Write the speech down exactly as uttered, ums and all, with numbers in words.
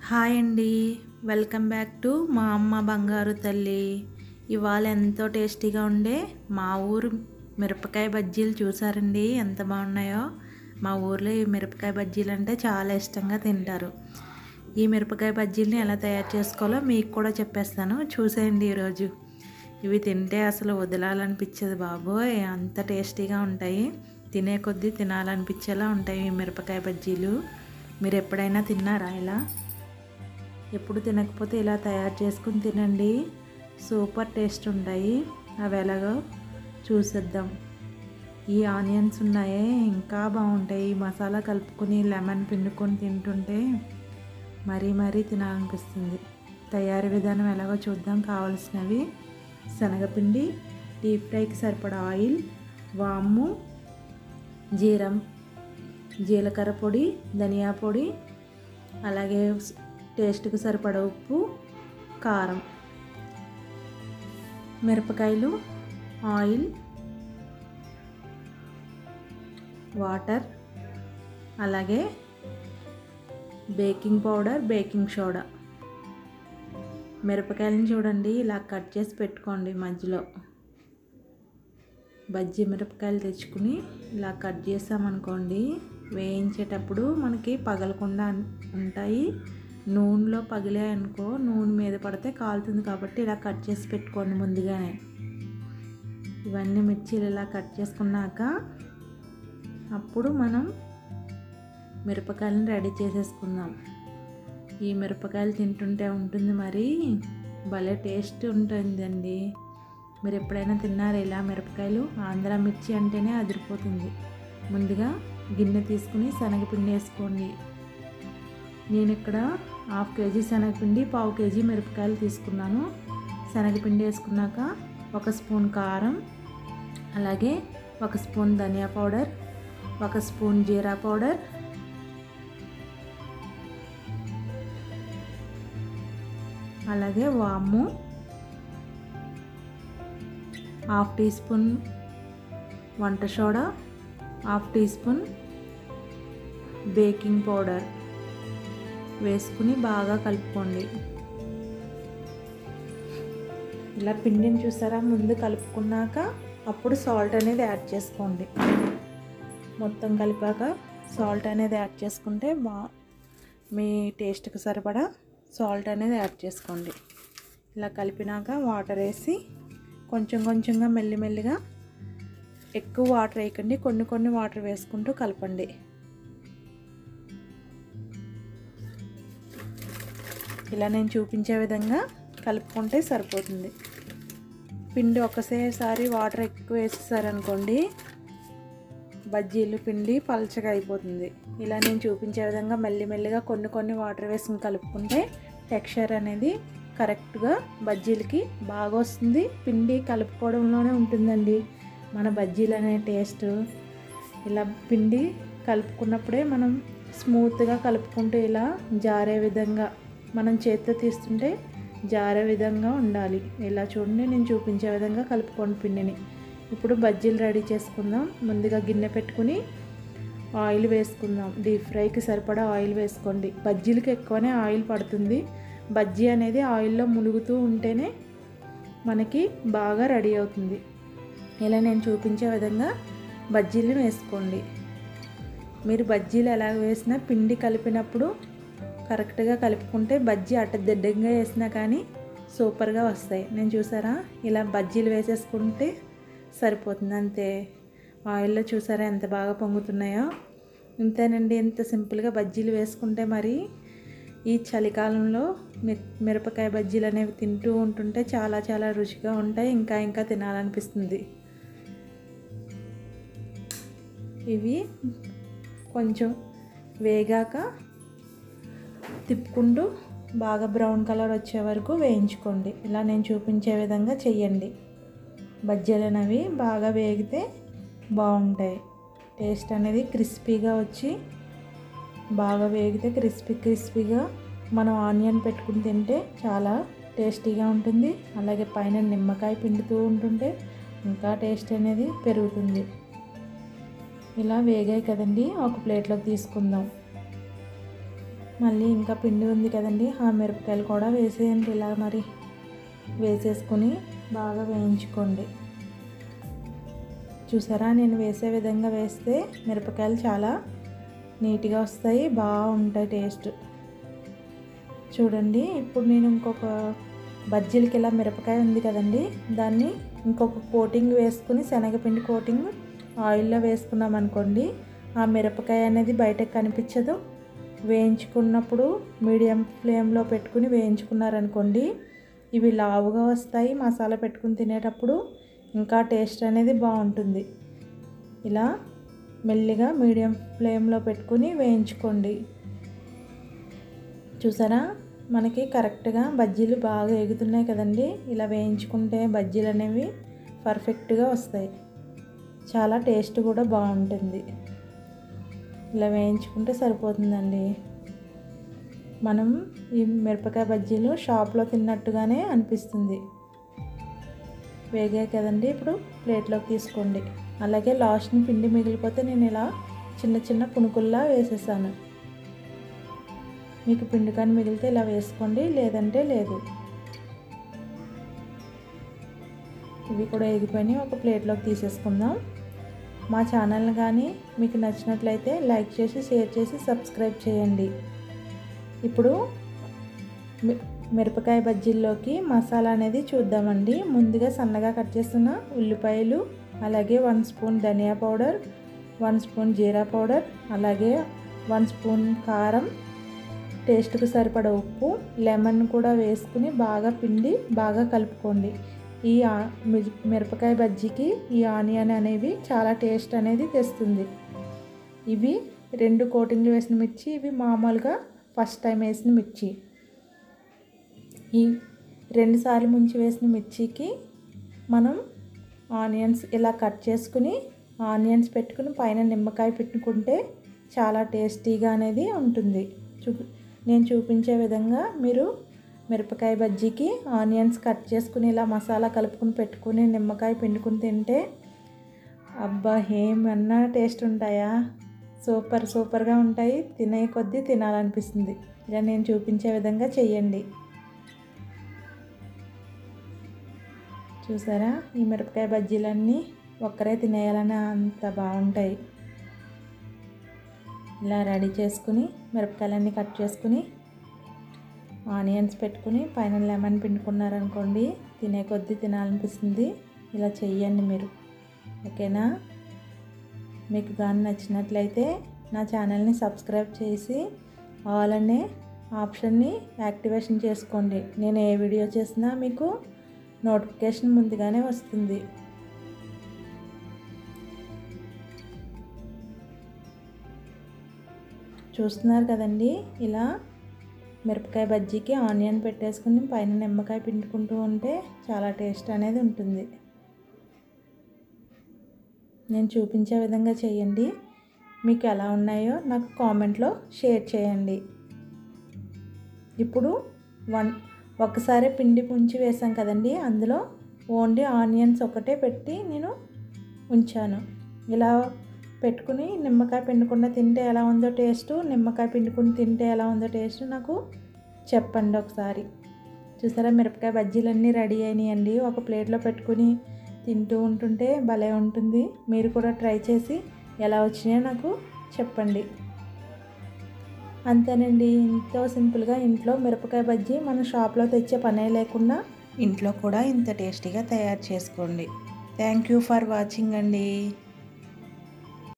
Hi అండి, welcome back to మా అమ్మ బంగారు తల్లి. ఇవాళ ఎంతో టేస్టీగా ఉండే మా ఊరు మిరపకాయ బజ్జీలు చూసారండి, ఎంత బాగున్నాయో. మా ఊర్లో ఈ మిరపకాయ బజ్జీలు అంటే చాలా ఇష్టంగా తింటారు. ఈ మిరపకాయ బజ్జీలని ఎలా తయారు చేసుకోవాలో మీకు కూడా చెప్పేస్తాను, చూసేయండి. ఈరోజు ఇవి తింటే అసలు వదలాలనిపించదు బాబోయ్, అంత టేస్టీగా ఉంటాయి. తినే కొద్దీ తినాలనిపించేలా ఉంటాయి ఈ మిరపకాయ బజ్జీలు. మీరు ఎప్పుడైనా తిన్నారా ఇలా? ఎప్పుడు తినకపోతే ఇలా తయారు చేసుకుని తినండి, సూపర్ టేస్ట్ ఉంటాయి. అవి ఎలాగో చూసేద్దాం. ఈ ఆనియన్స్ ఉన్నాయే ఇంకా బాగుంటాయి. ఈ మసాలా కలుపుకొని లెమన్ పిండుకొని తింటుంటే మరీ మరీ తినాలనిపిస్తుంది. తయారీ విధానం ఎలాగో చూద్దాం. కావాల్సినవి శనగపిండి, డీప్ ఫ్రైకి సరిపడా ఆయిల్, వాము, జీరం, జీలకర్ర పొడి, ధనియా పొడి, అలాగే టేస్ట్కి సరిపడా ఉప్పు, కారం, మిరపకాయలు, ఆయిల్, వాటర్, అలాగే బేకింగ్ పౌడర్, బేకింగ్ సోడా. మిరపకాయలను చూడండి ఇలా కట్ చేసి పెట్టుకోండి. మధ్యలో బజ్జీ మిరపకాయలు తెచ్చుకుని ఇలా కట్ చేసామనుకోండి, వేయించేటప్పుడు మనకి పగలకుండా ఉంటాయి. నూనెలో పగిలాయి అనుకో, నూనె మీద పడితే కాలుతుంది, కాబట్టి ఇలా కట్ చేసి పెట్టుకోండి ముందుగానే. ఇవన్నీ మిర్చీలు ఇలా కట్ చేసుకున్నాక అప్పుడు మనం మిరపకాయలను రెడీ చేసేసుకుందాం. ఈ మిరపకాయలు తింటుంటే ఉంటుంది మరి భలే టేస్ట్ ఉంటుందండి. మీరు ఎప్పుడైనా తిన్నారా ఇలా మిరపకాయలు? ఆంధ్ర మిర్చి అంటేనే అదిరిపోతుంది. ముందుగా గిన్నె తీసుకుని శనగపిండి వేసుకోండి. నేను ఇక్కడ హాఫ్ కేజీ శనగపిండి, పావు కేజీ మిరపకాయలు తీసుకున్నాను. శనగపిండి వేసుకున్నాక ఒక స్పూన్ కారం, అలాగే ఒక స్పూన్ ధనియా పౌడర్, ఒక స్పూన్ జీరా పౌడర్, అలాగే వాము, హాఫ్ టీ స్పూన్ వంట soda, half teaspoon baking powder వేసుకుని బాగా కలుపుకోండి. ఇలా పిండిని చూసారా, ముందు కలుపుకున్నాక అప్పుడు సాల్ట్ అనేది యాడ్ చేసుకోండి. మొత్తం కలిపాక సాల్ట్ అనేది యాడ్ చేసుకుంటే బా మీ టేస్ట్కి సరిపడా సాల్ట్ అనేది యాడ్ చేసుకోండి. ఇలా కలిపినాక వాటర్ వేసి కొంచెం కొంచెంగా మెల్లిమెల్లిగా, ఎక్కువ వాటర్ వేయకండి, కొన్ని కొన్ని వాటర్ వేసుకుంటూ కలపండి. ఇలా నేను చూపించే విధంగా కలుపుకుంటే సరిపోతుంది. పిండి ఒకసారి వాటర్ ఎక్కువ వేసేసారనుకోండి, బజ్జీలు పిండి పలచగా అయిపోతుంది. ఇలా నేను చూపించే విధంగా మెల్లిమెల్లిగా కొన్ని కొన్ని వాటర్ వేసుకుని కలుపుకుంటే టెక్స్చర్ అనేది కరెక్ట్గా బజ్జీలకి బాగా వస్తుంది. పిండి కలుపుకోవడంలోనే ఉంటుందండి మన బజ్జీలు అనే టేస్ట్. ఇలా పిండి కలుపుకున్నప్పుడే మనం స్మూత్గా కలుపుకుంటూ ఇలా జారే విధంగా, మనం చేతితో తీస్తుంటే జారే విధంగా ఉండాలి. ఇలా చూడండి, నేను చూపించే విధంగా కలుపుకోండి పిండిని. ఇప్పుడు బజ్జీలు రెడీ చేసుకుందాం. ముందుగా గిన్నె పెట్టుకుని ఆయిల్ వేసుకుందాం. డీప్ ఫ్రైకి సరిపడా ఆయిల్ వేసుకోండి. బజ్జీలకి ఎక్కువనే ఆయిల్ పడుతుంది. బజ్జీ అనేది ఆయిల్లో మునుగుతూ ఉంటేనే మనకి బాగా రెడీ అవుతుంది. ఇలా నేను చూపించే విధంగా బజ్జీలు వేసుకోండి. మీరు బజ్జీలు ఎలా వేసినా పిండి కలిపినప్పుడు కరెక్ట్గా కలుపుకుంటే బజ్జీ అడ్డదిడ్డంగా వేసినా కానీ సూపర్గా వస్తాయి. నేను చూసారా, ఇలా బజ్జీలు వేసేసుకుంటే సరిపోతుంది, అంతే. ఆయిల్లో చూసారా ఎంత బాగా పొంగుతున్నాయో. ఇంతేనండి, ఎంత సింపుల్గా బజ్జీలు వేసుకుంటే మరి ఈ చలికాలంలో మిరపకాయ బజ్జీలు అనేవి తింటూ ఉంటుంటే చాలా చాలా రుచిగా ఉంటాయి. ఇంకా ఇంకా తినాలనిపిస్తుంది. ఇవి కొంచెం వేగాక తిప్పుకుంటూ బాగా బ్రౌన్ కలర్ వచ్చే వరకు వేయించుకోండి. ఇలా నేను చూపించే విధంగా చెయ్యండి. బజ్జీలు అనేవి బాగా వేగితే బాగుంటాయి. టేస్ట్ అనేది క్రిస్పీగా వచ్చి బాగా వేగితే క్రిస్పీ క్రిస్పీగా మనం ఆనియన్ పెట్టుకుని తింటే చాలా టేస్టీగా ఉంటుంది. అలాగే పైన నిమ్మకాయ పిండుతూ ఉంటుంటే ఇంకా టేస్ట్ అనేది పెరుగుతుంది. ఇలా వేగాయి కదండి, ఒక ప్లేట్లోకి తీసుకుందాం. మళ్ళీ ఇంకా పిండి ఉంది కదండి, ఆ మిరపకాయలు కూడా వేసేయండి. ఇలా మరి వేసేసుకుని బాగా వేయించుకోండి. చూసారా, నేను వేసే విధంగా వేస్తే మిరపకాయలు చాలా నీట్గా వస్తాయి, బాగుంటాయి టేస్ట్. చూడండి, ఇప్పుడు నేను ఇంకొక బజ్జీలకి ఇలా మిరపకాయ ఉంది కదండి, దాన్ని ఇంకొక కోటింగ్ వేసుకుని శనగపిండి కోటింగ్ ఆయిల్లో వేసుకున్నాం అనుకోండి, ఆ మిరపకాయ అనేది బయటకు కనిపించదు. వేయించుకున్నప్పుడు మీడియం ఫ్లేమ్లో పెట్టుకుని వేయించుకున్నారనుకోండి, ఇవి లావుగా వస్తాయి. మసాలా పెట్టుకుని తినేటప్పుడు ఇంకా టేస్ట్ అనేది బాగుంటుంది. ఇలా మెల్లిగా మీడియం ఫ్లేమ్లో పెట్టుకుని వేయించుకోండి. చూసారా, మనకి కరెక్ట్గా బజ్జీలు బాగా ఎగుతున్నాయి కదండి. ఇలా వేయించుకుంటే బజ్జీలు అనేవి పర్ఫెక్ట్గా వస్తాయి, చాలా టేస్ట్ కూడా బాగుంటుంది. ఇలా వేయించుకుంటే సరిపోతుందండి. మనం ఈ మిరపకాయ బజ్జీలు షాప్లో తిన్నట్టుగానే అనిపిస్తుంది. వేగాయి కదండి, ఇప్పుడు ప్లేట్లోకి తీసుకోండి. అలాగే లాస్ట్ని పిండి మిగిలిపోతే నేను ఇలా చిన్న చిన్న పునుకుల్లా వేసేసాను. మీకు పిండి కానీ మిగిలితే ఇలా వేసుకోండి, లేదంటే లేదు. ఇవి కూడా ఎగిపోయినాయి, ఒక ప్లేట్లోకి తీసేసుకుందాం. మా ఛానల్ని కానీ మీకు నచ్చినట్లయితే లైక్ చేసి షేర్ చేసి సబ్స్క్రైబ్ చేయండి. ఇప్పుడు మిరపకాయ బజ్జీల్లోకి మసాలా అనేది చూద్దామండి. ముందుగా సన్నగా కట్ చేస్తున్న ఉల్లిపాయలు, అలాగే వన్ స్పూన్ ధనియా పౌడర్, వన్ స్పూన్ జీరా పౌడర్, అలాగే వన్ స్పూన్ కారం, టేస్ట్కి సరిపడా ఉప్పు, లెమన్ కూడా వేసుకుని బాగా పిండి బాగా కలుపుకోండి. ఈ మిరపకాయ బజ్జీకి ఈ ఆనియన్ అనేవి చాలా టేస్ట్ అనేది తెస్తుంది. ఇవి రెండు కోటింగ్లు వేసిన మిర్చి, ఇవి మామూలుగా ఫస్ట్ టైం వేసిన మిర్చి. ఈ రెండు సార్లు ముంచి వేసిన మిర్చికి మనం ఆనియన్స్ ఇలా కట్ చేసుకుని ఆనియన్స్ పెట్టుకుని పైన నిమ్మకాయ పెట్టుకుంటే చాలా టేస్టీగా అనేది ఉంటుంది. చూ నేను చూపించే విధంగా మీరు మిరపకాయ బజ్జీకి ఆనియన్స్ కట్ చేసుకుని ఇలా మసాలా కలుపుకుని పెట్టుకుని నిమ్మకాయ పిండుకుని తింటే అబ్బా ఏమన్నా టేస్ట్ ఉంటాయా, సూపర్ సూపర్గా ఉంటాయి. తినే కొద్దీ తినాలనిపిస్తుంది. ఇలా నేను చూపించే విధంగా చెయ్యండి. చూసారా, ఈ మిరపకాయ బజ్జీలన్నీ ఒక్కరే తినేయాలని అంత బాగుంటాయి. ఇలా రెడీ చేసుకుని మిరపకాయలన్నీ కట్ చేసుకుని ఆనియన్స్ పెట్టుకుని పైన లెమన్ పిండుకున్నారనుకోండి, తినే కొద్దీ తినాలనిపిస్తుంది. ఇలా చెయ్యండి మీరు, ఓకేనా? మీకు కానీ నచ్చినట్లయితే నా ఛానల్ని సబ్స్క్రైబ్ చేసి ఆల్ అనే ఆప్షన్ని యాక్టివేషన్ చేసుకోండి. నేను ఏ వీడియో చేసినా మీకు నోటిఫికేషన్ ముందుగానే వస్తుంది. చూస్తున్నారు కదండి, ఇలా మిరపకాయ బజ్జీకి ఆనియన్ పెట్టేసుకుని పైన నిమ్మకాయ పిండుకుంటూ ఉంటే చాలా టేస్ట్ అనేది ఉంటుంది. నేను చూపించే విధంగా చేయండి. మీకు ఎలా ఉన్నాయో నాకు కామెంట్లో షేర్ చేయండి. ఇప్పుడు వన్ ఒకసారి పిండి పుంచి వేసాం కదండి, అందులో ఓన్లీ ఆనియన్స్ ఒకటే పెట్టి నేను ఉంచాను. ఇలా పెట్టుకుని నిమ్మకాయ పిండకుండా తింటే ఎలా ఉందో టేస్ట్, నిమ్మకాయ పిండుకుని తింటే ఎలా ఉందో టేస్ట్ నాకు చెప్పండి ఒకసారి. చూసారా, మిరపకాయ బజ్జీలన్నీ రెడీ అయినాయండి. ఒక ప్లేట్లో పెట్టుకుని తింటూ ఉంటుంటే భలే ఉంటుంది. మీరు కూడా ట్రై చేసి ఎలా వచ్చినాయో నాకు చెప్పండి. అంతేనండి, ఎంతో సింపుల్గా ఇంట్లో మిరపకాయ బజ్జీ మనం షాప్లో తెచ్చే పనే లేకుండా ఇంట్లో కూడా ఇంత టేస్టీగా తయారు చేసుకోండి. థ్యాంక్ యూ ఫర్ వాచింగ్ అండి.